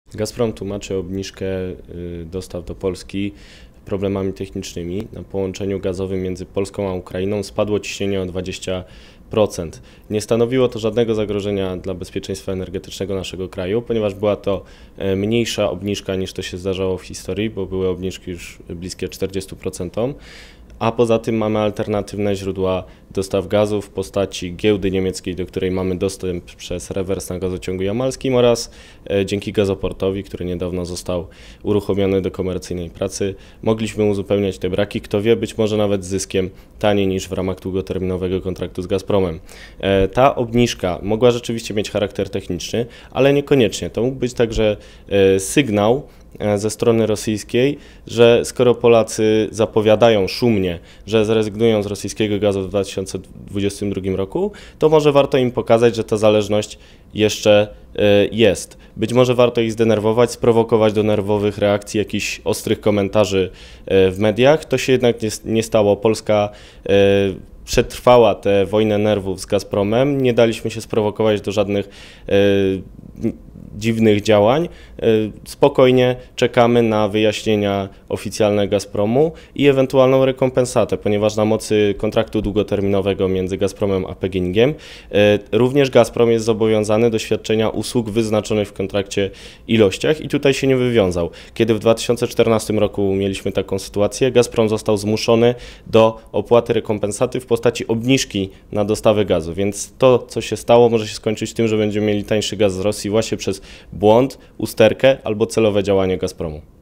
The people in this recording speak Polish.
Gazprom tłumaczy obniżkę dostaw do Polski problemami technicznymi. Na połączeniu gazowym między Polską a Ukrainą spadło ciśnienie o 20%. Nie stanowiło to żadnego zagrożenia dla bezpieczeństwa energetycznego naszego kraju, ponieważ była to mniejsza obniżka niż to się zdarzało w historii, bo były obniżki już bliskie 40%. A poza tym mamy alternatywne źródła dostaw gazu w postaci giełdy niemieckiej, do której mamy dostęp przez rewers na gazociągu jamalskim oraz dzięki gazoportowi, który niedawno został uruchomiony do komercyjnej pracy, mogliśmy uzupełniać te braki, kto wie, być może nawet z zyskiem taniej niż w ramach długoterminowego kontraktu z Gazpromem. Ta obniżka mogła rzeczywiście mieć charakter techniczny, ale niekoniecznie. To mógł być także sygnał ze strony rosyjskiej, że skoro Polacy zapowiadają szumnie, że zrezygnują z rosyjskiego gazu w 2022 roku, to może warto im pokazać, że ta zależność jeszcze jest. Być może warto ich zdenerwować, sprowokować do nerwowych reakcji, jakichś ostrych komentarzy w mediach. To się jednak nie stało. Polska przetrwała tę wojnę nerwów z Gazpromem, nie daliśmy się sprowokować do żadnych dziwnych działań. Spokojnie czekamy na wyjaśnienia oficjalne Gazpromu i ewentualną rekompensatę, ponieważ na mocy kontraktu długoterminowego między Gazpromem a PGNiG również Gazprom jest zobowiązany do świadczenia usług wyznaczonych w kontrakcie ilościach i tutaj się nie wywiązał. Kiedy w 2014 roku mieliśmy taką sytuację, Gazprom został zmuszony do opłaty rekompensaty w postaci obniżki na dostawę gazu, więc to, co się stało, może się skończyć tym, że będziemy mieli tańszy gaz z Rosji właśnie przez błąd, usterkę albo celowe działanie Gazpromu.